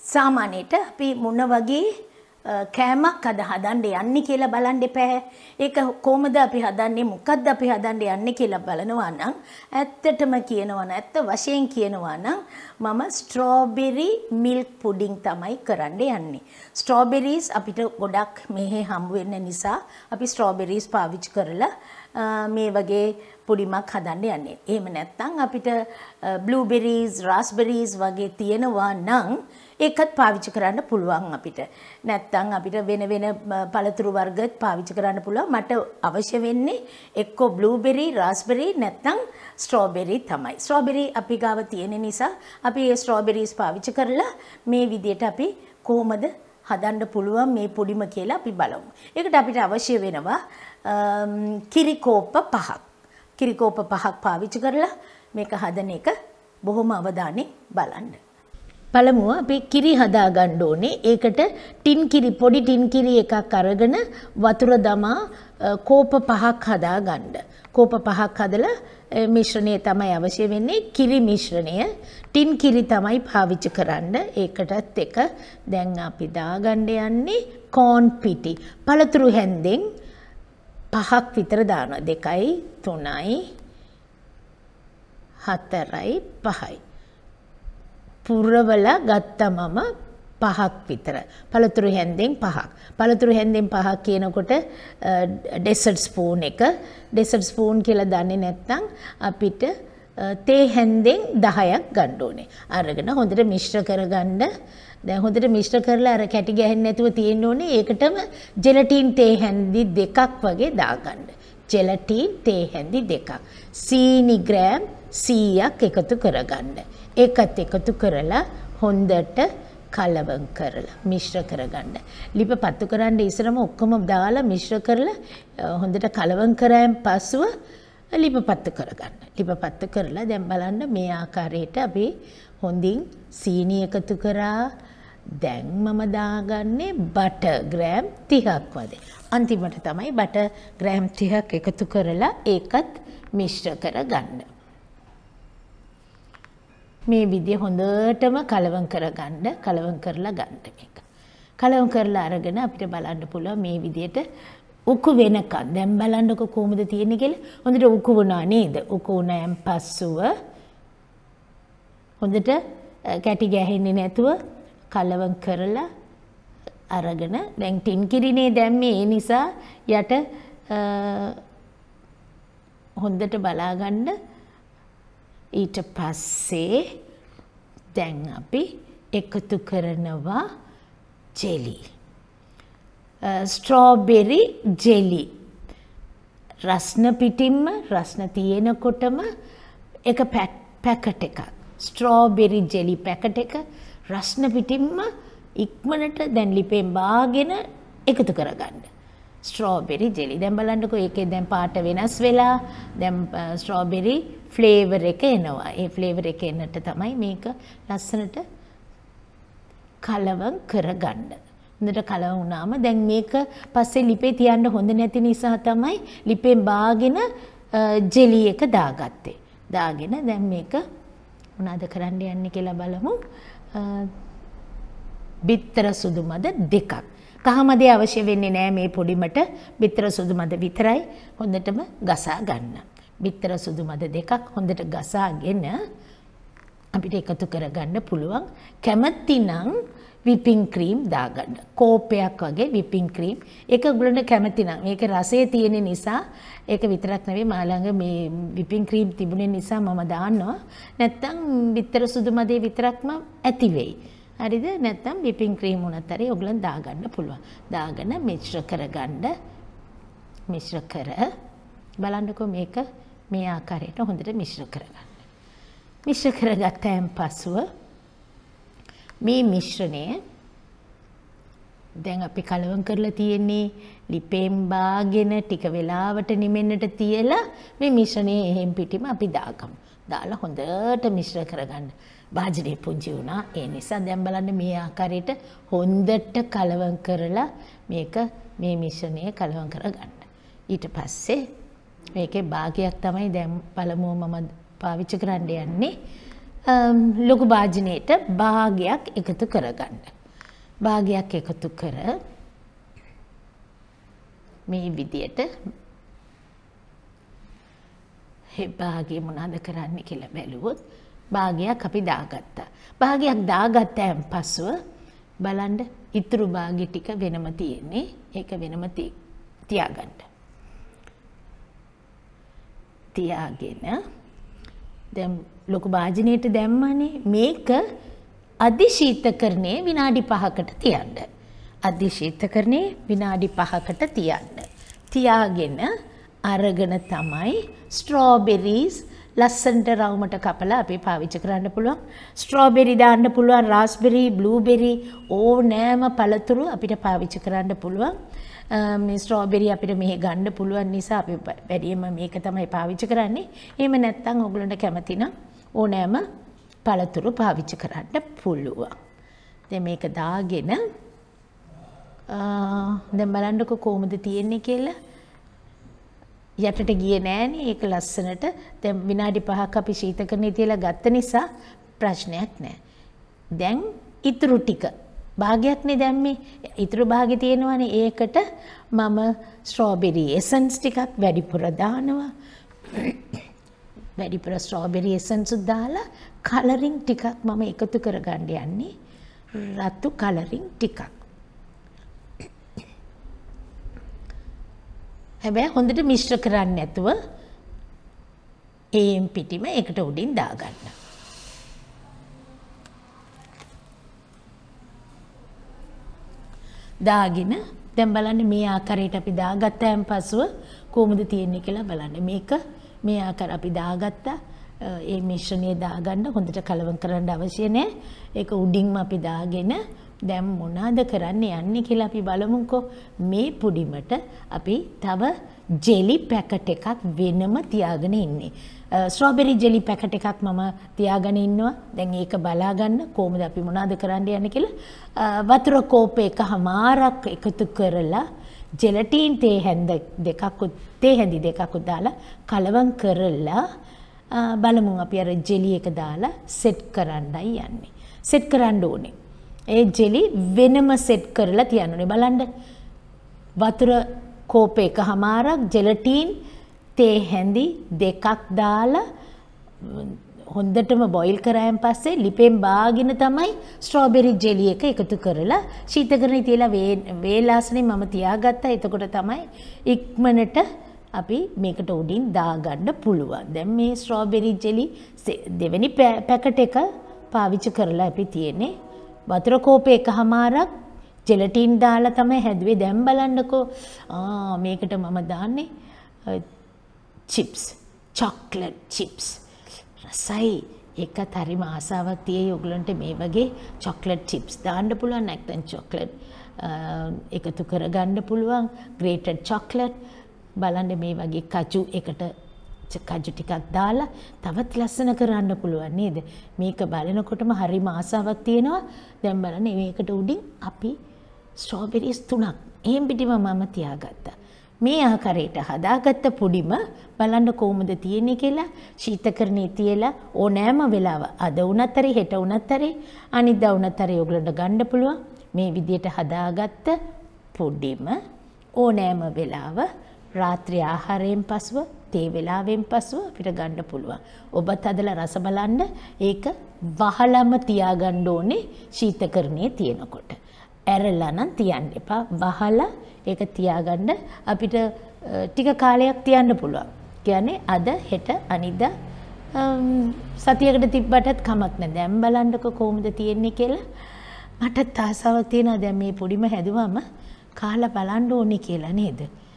සාමාන්‍යයට අපි මොන වගේ කෑමක් අද හදන්න යන්නේ කියලා බලන්න එපා. ඒක කොහොමද අපි හදන්නේ මොකද්ද අපි හදන්න යන්නේ කියලා බලනවා නම් ඇත්තටම කියනවා නම් ඇත්ත වශයෙන් කියනවා නම් මම ස්ට්‍රෝබෙරි මිල්ක් පුඩින් තමයි කරන්න යන්නේ. ස්ට්‍රෝබෙරිස් අපිට ගොඩක් මෙහි හම්බ වෙන නිසා අපි ස්ට්‍රෝබෙරිස් පාවිච්චි කරලා මේ වගේ පුඩිමක් හදන්න යන්නේ. එහෙම නැත්නම් අපිට බ්ලූබෙරිස්, රාස්බෙරිස් වගේ තියෙනවා නම් ඒකත් පාවිච්චි කරන්න පුළුවන් අපිට. නැත්නම් අපිට වෙන වෙන පළතුරු වර්ගත් පාවිච්චි කරන්න පුළුවන්. මට අවශ්‍ය වෙන්නේ එක්ක බ්ලූබෙරි, රාස්බෙරි නැත්නම් ස්ට්‍රෝබෙරි තමයි. ස්ට්‍රෝබෙරි අපි ගාව තියෙන නිසා අපි ඒ ස්ට්‍රෝබෙරිස් පාවිච්චි කරලා මේ විදිහට අපි කොහොමද හදන්න පුළුවන් මේ පුඩිම කියලා අපි බලමු. ඒකට අපිට අවශ්‍ය වෙනවා කිරි කෝප්ප 5ක්. කිරි කෝප්ප 5ක් පාවිච්චි කරලා මේක හදන එක බොහොම අවධානයෙන් බලන්න. පළමුව අපි කිරි හදා ගන්න ඕනේ. ඒකට ටින් කිරි පොඩි ටින් කිරි එකක් අරගෙන වතුර දමා කෝප 5ක් හදා ගන්න. කෝප 5ක් හදලා මිශ්‍රණය තමයි අවශ්‍ය වෙන්නේ. කිරි මිශ්‍රණය ටින් කිරි තමයි පාවිච්චි කරන්න. ඒකටත් එක දැන් අපි දාගන්න යන්නේ කෝන් පිටි. පළතුරු හැන්දෙන් 5ක් විතර දානවා. 2යි 3යි 4යි 5යි. පුරවලා ගත්තා මම 5ක් විතර. පළතුරු හැන්දෙන් 5ක්. පළතුරු හැන්දෙන් 5ක් කියනකොට ඩෙසර්ට් ස්පූන් එක. ඩෙසර්ට් ස්පූන් කියලා දන්නේ නැත්නම් අපිට තේ හැන්දෙන් 10ක් ගන්න ඕනේ. අරගෙන හොඳට මිශ්‍ර කරගන්න. දැන් හොඳට මිශ්‍ර කරලා අර කැටි ගැහෙන්නේ නැතුව තියෙන්න ඕනේ. ඒකටම ජෙලටින් තේ හැන්දි 2ක් වගේ දාගන්න. ජෙලටින් තේ හැන්දි 2ක්. සීනි ග්‍රෑම් 100ක් එකතු කරගන්න. ඒකත් එකතු කරලා හොඳට කලවම් කරලා මිශ්‍ර කරගන්න. ලිප පත්තු කරන්න ඉස්සරම ඔක්කොම දාලා මිශ්‍ර කරලා හොඳට කලවම් කරාන් පස්සුව ලිප පත්තු කරගන්න. ලිප පත්තු කරලා දැන් බලන්න මේ ආකාරයට අපි හොඳින් සීනි එකතු කරා. දැන් මම දාගන්නේ බටර් ග්‍රෑම් 30ක් වගේ. අන්තිමට තමයි බටර් ග්‍රෑම් 30ක් එකතු කරලා ඒකත් මිශ්‍ර කරගන්න. මේ විදිය හොඳටම කලවම් කරගන්න. කලවම් කරලා ගන්න මේක. කලවම් කරලා අරගෙන අපිට බලන්න පුළුවන් මේ විදියට උකු වෙනකන්. දැන් බලන්නකො කොහොමද තියෙන්නේ කියලා. හොඳට උකු වුණා නේද? උකු වුණාන් පස්සුව හොඳට කැටි ගැහෙන්නේ නැතුව කලවම් කරලා අරගෙන දැන් ටින් කිරිනේ දැම්මේ ඒ නිසා යට හොඳට බලාගන්න. ඊට පස්සේ දැන් අපි එකතු කරනවා ජෙලි. Strawberry jelly. රස්න පිටින්ම රස්න තියෙනකොටම එක පැකට් එකක්. ස්ට්‍රෝබෙරි ජෙලි පැකට් එක රස්න පිටින්ම ඉක්මනට දැන් ලිපෙන් බාගෙන එකතු කරගන්න. Strawberry jelly. දැන් බලන්නකෝ ඒකේ දැන් පාට වෙනස් වෙලා දැන් ස්ට්‍රෝබෙරි ෆ්ලේවර් එක එනවා. ඒ ෆ්ලේවර් එක එන්නට තමයි මේක ලස්සනට කලවම් කරගන්න. හොඳට කලවම් වුණාම දැන් මේක පස්සේ ලිපේ තියන්න හොඳ නැති නිසා තමයි ලිපෙන් බාගෙන ජෙලි එක දාගත්තේ. දාගෙන දැන් මේක මොනවද කරන්න යන්නේ කියලා බලමු. බිත්තර සුදු මද 2ක්. කහමදේ අවශ්‍ය වෙන්නේ නැහැ මේ පොඩිමට. බිත්තර සුදු මද විතරයි. හොඳටම ගසා ගන්න. බිත්තර සුදු මද 2ක් හොඳට ගසාගෙන අපිට එකතු කරගන්න පුළුවන්. කැමති නම් විපින් ක්‍රීම් දාගන්න. කෝපයක් වගේ විපින් ක්‍රීම්. ඒක ඔයගොල්ලන්ට කැමති නම් මේක රසය තියෙන නිසා ඒක විතරක් නෙවෙයි මා ළඟ මේ විපින් ක්‍රීම් තිබුණේ නිසා මම දාන්නවා. නැත්තම් බිත්තර සුදු මදේ විතරක්ම ඇති වෙයි. හරිද? නැත්තම් විපින් ක්‍රීම් උනත් හරි ඔයගොල්ලන් දාගන්න පුළුවන්. දාගෙන මිශ්‍ර කරගන්න. මිශ්‍ර කර බලන්නකෝ මේක මේ ආකාරයට හොඳට මිශ්‍ර කරගන්න. මිශ්‍ර කරගත්තාන් පසුව මේ මිශ්‍රණය දැන් අපි කලවම් කරලා තියෙන්නේ ලිපෙන් බාගෙන ටික වෙලාවට නිමෙන්නට තියලා මේ මිශ්‍රණය එහෙම් පිටිම අපි දාගමු. දාලා හොඳට මිශ්‍ර කරගන්න. භාජනයේ පුංචි වුණා. ඒ නිසා දැන් බලන්න මේ ආකාරයට හොඳට කලවම් කරලා මේක මේ මිශ්‍රණය කලවම් කරගන්න. ඊට පස්සේ මේකේ භාගයක් තමයි දැන් පළමුව මම පාවිච්චි කරන්න යන්නේ. ලොකු භාජනයට භාගයක් එකතු කරගන්න. භාගයක් එකතු කර මේ විදියට භාගය මොනවද කරන්න කියලා බැලුවොත් භාගයක් අපි දාගත්තා. භාගයක් දාගත්තයින් පස්සෙ බලන්න ඉතුරු භාගය ටික වෙනම තියෙන්නේ. ඒක වෙනම තියාගන්න. තියාගෙන දැන් ලොකු භාජනයට දැම්මනේ මේක අධිශීතකරණයේ විනාඩි 5කට තියන්න. අධිශීතකරණයේ විනාඩි 5කට තියන්න. තියාගෙන අරගෙන තමයි ස්ට්‍රෝබෙරිස් ලස්සනට රවුමට කපලා අපි පාවිච්චි කරන්න පුළුවන්. ස්ට්‍රෝබෙරි දාන්න පුළුවන්, රාස්බෙරි, බ්ලූබෙරි ඕනෑම පළතුරු අපිට පාවිච්චි කරන්න පුළුවන්. මේ ස්ට්‍රෝබෙරි අපිට මෙහෙ ගන්න පුළුවන් නිසා අපි වැඩියෙන්ම මේක තමයි පාවිච්චි කරන්නේ. එහෙම නැත්නම් ඔයගොල්ලන්ට කැමති නම් ඕනෑම පළතුරු පාවිච්චි කරන්න පුළුවන්. දැන් මේක දාගෙන දැන් බලන්නකො කොහොමද තියෙන්නේ කියලා. යටට ගියේ නෑනේ. ඒක ලස්සනට දැන් විනාඩි 5ක් අපි ශීතකරණයේ තියලා ගත්ත නිසා ප්‍රශ්නයක් නෑ. දැන් ඉතුරු ටික භාගයක්නේ දැම්මේ. ඉතුරු භාගෙ තියෙනවානේ. ඒකට මම ස්ට්‍රෝබෙරි එසන්ස් ටිකක් වැඩිපුර දානවා. වැඩිපුර ස්ට්‍රෝබෙරි එසන්ස් දාලා කලරින් ටිකක් මම එකතු කරගන්න යන්නේ. රතු කලරින් ටිකක්. හැබැයි හොඳට මිශ්‍ර කරන්නේ නැතුව ඒම් පිටිම එකට උඩින් දාගන්න. දාගෙන දැන් බලන්න මේ ආකාරයට අපි දාගත්තාන් පසුව කොහොමද තියෙන්නේ කියලා බලන්න. මේක මේ ආකාර අපි දාගත්තා. ඒ මිශ්‍රණය දාගන්න හොඳට කලවම් කරන්න අවශ්‍ය නැහැ. ඒක උඩින්ම අපි දාගෙන දැන් මොනවාද කරන්න යන්නේ කියලා අපි බලමුකෝ. මේ පුඩිමට අපි තව ජෙලි පැකට් එකක් වෙනම තියාගෙන ඉන්නේ. ස්ට්‍රෝබෙරි ජෙලි පැකට් එකක් මම තියාගෙන ඉන්නවා. දැන් ඒක බලා ගන්න කොහොමද අපි මොනවාද කරන්න යන්නේ කියලා. වතුර කෝප එකමාරක් එකතු කරලා ජෙලටින් තේ හැඳි දෙකක් දාලා කලවම් කරලා බලමු අපි අර ජෙලි එක දාලා සෙට් කරන්නයි යන්නේ. සෙට් කරන්න ඕනේ. ඒ ජෙලි වෙනම සෙට් කරලා තියන්න ඕනේ. බලන්න වතුර කෝප එකමාරක් ජෙලටින් තේ හැඳි දෙකක් දාලා හොඳටම බොයිල් කරායන් පස්සේ ලිපෙන් බාගෙන තමයි ස්ට්‍රෝබෙරි ජෙලි එක එකතු කරලා ශීතකරණයේ තියලා වේලාසනේ මම තියාගත්තා. එතකොට තමයි ඉක්මනට අපි මේකට උඩින් දාගන්න පුළුවන්. දැන් මේ ස්ට්‍රෝබෙරි ජෙලි දෙවෙනි පැකට් එක පාවිච්චි කරලා අපි තියෙන්නේ. වතුර කෝප එකමාරක් ජෙලටින් දාලා තමයි හැදුවේ. දැන් බලන්නකෝ. මේකට මම දාන්නේ චිප්ස්, චොක්ලට් චිප්ස්. රසයි. ඒකත් හරිම ආසාවක් තියෙයි ඔයගලන්ට මේ වගේ චොක්ලට් චිප්ස් දාන්න පුළුවන්. නැත්නම් චොක්ලට් එකතු කරගන්න පුළුවන්. Grated chocolate. බලන්න මේ වගේ කජු එකට කජු ටිකක් දාලා තවත් ලස්සන කරන්න පුළුවන් නේද? මේක බලනකොටම හරිම ආසාවක් තියෙනවා. දැන් බලන්න මේකට උඩින් අපි ස්ට්‍රෝබෙරිස් 3ක් එහෙම් පිටිම මම තියාගත්තා. මේ ආකාරයට හදාගත්ත පුඩිම බලන්න කොහොමද තියෙන්නේ කියලා ශීතකරණයේ තියලා ඕනෑම වෙලාව අද වුණත් හරි හෙට වුණත් හරි අනිද්දා වුණත් හරි ඔයගලන්ට ගන්න පුළුවන්. මේ විදියට හදාගත්ත පුඩිම ඕනෑම වෙලාව රාත්‍රී ආහාරයෙන් පසුව තේ වෙලාවෙන් පසුව අපිට ගන්න පුළුවන්. ඔබත් අදලා රස බලන්න. ඒක වහලම තියාගන්න ඕනේ ශීතකරණයේ තියෙනකොට. ඇරලා නම් තියන්න එපා. වහලා ඒක තියාගන්න අපිට ටික කාලයක් තියන්න පුළුවන්. කියන්නේ අද හෙට අනිද්දා සතියකට තිබ්බටත් කමක් නැහැ. දැන් බලන්නකො කොහොමද තියෙන්නේ කියලා. මට ආසාවක් තියෙනවා දැන් මේ පොඩිම හැදුවම කාලා බලන්න ඕනේ කියලා නේද?